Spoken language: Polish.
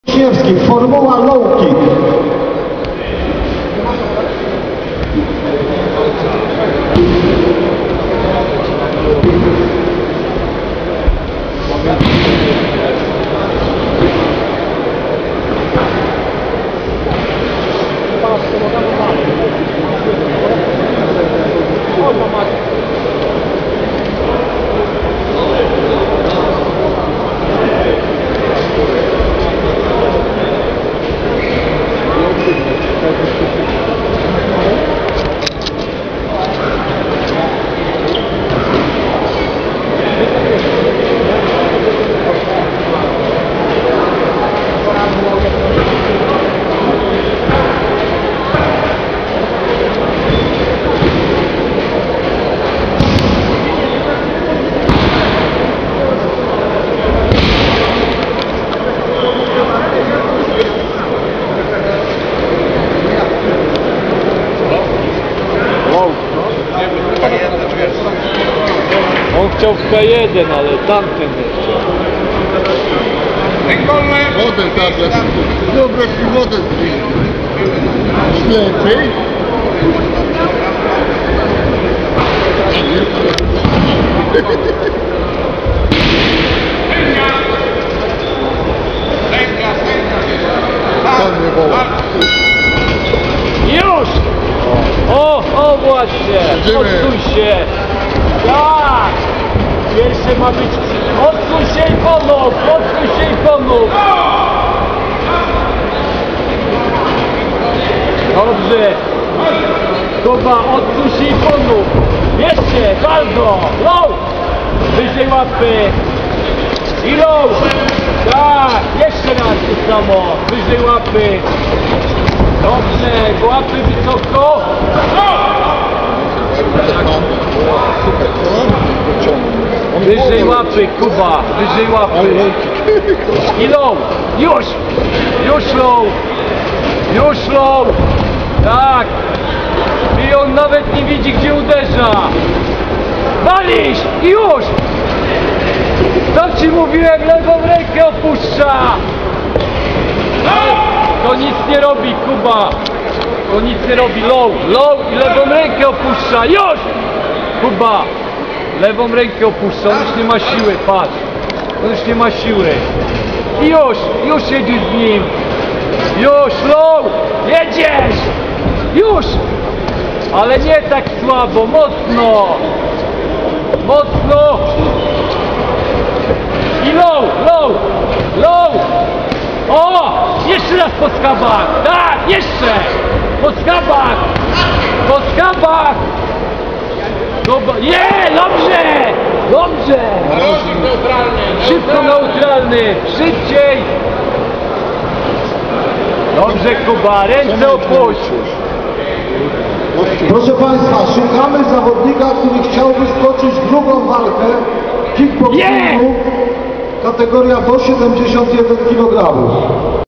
Wiśniewski, formuła low kick. On chciał w K1, ale tamten nie chciał. Wodę zaraz. Dobra, ci wodę ślepy. Pan mnie woła. Już! O właśnie! Idziemy. Odsuń się! Tak! Pierwsze ma być... Odsuń się i pomóż! Odsuń się i pomóż! Dobrze! Kuba, odsuń się i pomóż! Jeszcze! Bardzo! Low! Wyżej łapy! I low! Tak! Jeszcze raz to samo! Wyżej łapy! Dobrze! Łapy wysoko! Wyżej łapy, Kuba! Wyżej łapy! I low! Już! Już low! Już low! Tak! I on nawet nie widzi, gdzie uderza! Walisz! I już! Co ci mówiłem? Lewą rękę opuszcza! To nic nie robi, Kuba! To nic nie robi. Low! Low i lewą rękę opuszcza! Już! Kuba! Lewą rękę opuszcza, on już nie ma siły, patrz! On już nie ma siły. I już jedziesz z nim! Już, low! Jedziesz! Już! Ale nie tak słabo, mocno! Mocno! I low, low, low! O! Jeszcze raz po skabach! Tak, jeszcze! Po skabach! Po skabach! Nie, dobrze! Dobrze! Szybko neutralny! Szybciej! Dobrze, Kuba, ręce opuść! Proszę Państwa, szukamy zawodnika, który chciałby stoczyć drugą walkę kickboxingu, kategoria do 71 kg.